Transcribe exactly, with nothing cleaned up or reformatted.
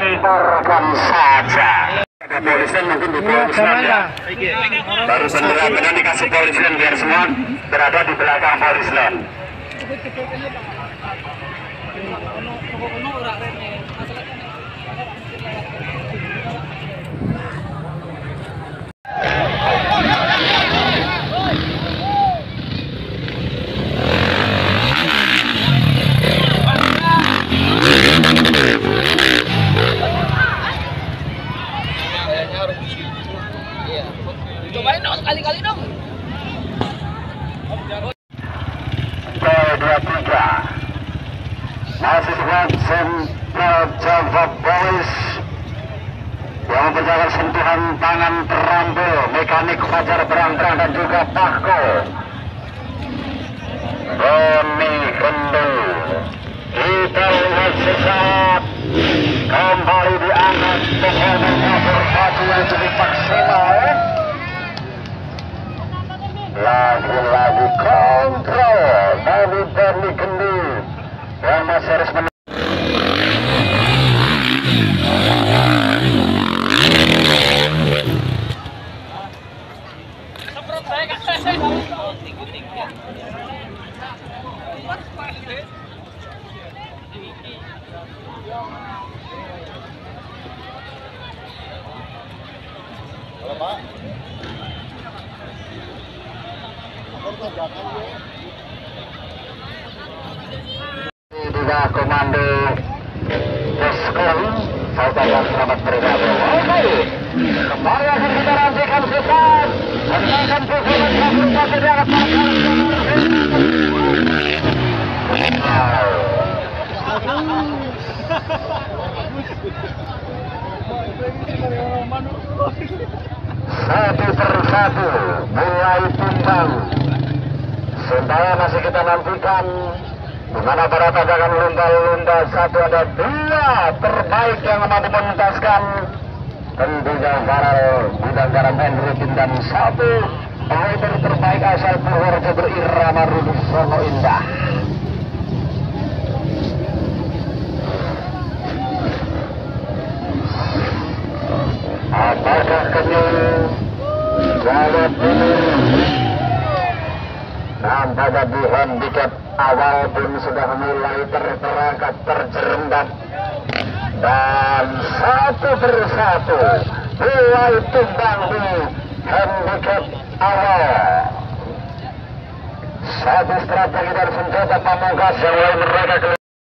lemparkan saja. Kepolisian mungkin di polisian ya. Baru sendiri benar dikasih polisian biar semua berada di belakang polisian. Cobain dong sekali-kali dong. K dua puluh tiga mahasiswa Central Java Boys yang memperjalan sentuhan tangan terampil mekanik Fajar Berang-Berang dan juga Pahko Doni Kendu. Kita lihat sesaat kembali diangkat performa nomor satu yang cukup maksimal. Lagi-lagi kontrol dari Doni Kendu yang masih harus menang. Juga komando Poskon Saudara Selamat Bergabung. Oke, kembali akan kita nantikan sesaat menangkan performa satu satu di atas satu persatu mulai tumbang. Sementara masih kita nantikan di mana para tajakan lumba-lumba satu ada dua terbaik yang mampu menuntaskan. Tentunya Farel Bidanggaran Henry dan satu rider terbaik asal Purworejo berirama Rudi Sono Indah. Apakah kenyang Jawa Timur nampaknya di handicap awal pun sudah mulai terperangkap terjerembab dan satu persatu mulai tumbang di handicap awal. Satu strategi dari senjata pamungkas yang mulai mereka